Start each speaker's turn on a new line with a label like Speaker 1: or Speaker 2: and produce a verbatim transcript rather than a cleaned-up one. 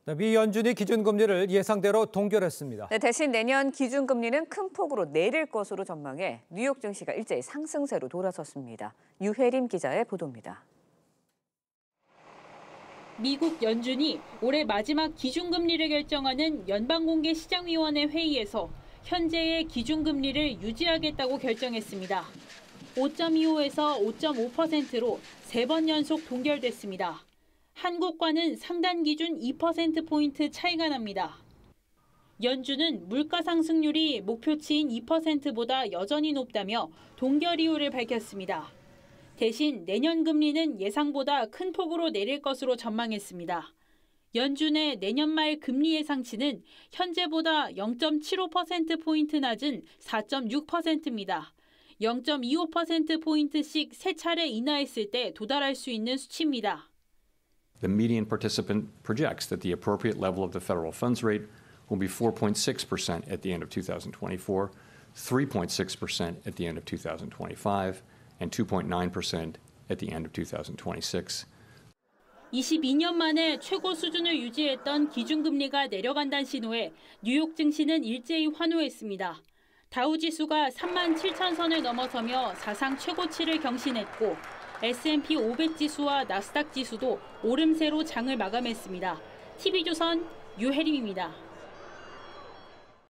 Speaker 1: 미 연준이 기준금리를 예상대로 동결했습니다.
Speaker 2: 네, 대신 내년 기준금리는 큰 폭으로 내릴 것으로 전망해 뉴욕 증시가 일제히 상승세로 돌아섰습니다. 유혜림 기자의 보도입니다.
Speaker 3: 미국 연준이 올해 마지막 기준금리를 결정하는 연방공개시장위원회 회의에서 현재의 기준금리를 유지하겠다고 결정했습니다. 오 점 이오에서 오 점 오 퍼센트로 세 번 연속 동결됐습니다. 한국과는 상단 기준 이 퍼센트포인트 차이가 납니다. 연준은 물가 상승률이 목표치인 이 퍼센트보다 여전히 높다며 동결 이유를 밝혔습니다. 대신 내년 금리는 예상보다 큰 폭으로 내릴 것으로 전망했습니다. 연준의 내년 말 금리 예상치는 현재보다 영 점 칠오 퍼센트포인트 낮은 사 점 육 퍼센트입니다. 영 점 이오 퍼센트포인트씩 세 차례 인하했을 때 도달할 수 있는 수치입니다.
Speaker 4: The median participant projects that the appropriate level of the federal funds rate will be four point six percent at the end of two thousand twenty-four, three point six percent at the end of two thousand twenty-five, and two point nine percent at the end of two thousand twenty-six.
Speaker 3: 이십이 년 만에 최고 수준을 유지했던 기준금리가 내려간다는 신호에 뉴욕 증시는 일제히 환호했습니다. 다우지수가 삼만 칠천 선을 넘어서며 사상 최고치를 경신했고 에스 앤 피 오백 지수와 나스닥 지수도 오름세로 장을 마감했습니다. 티비조선 유혜림입니다.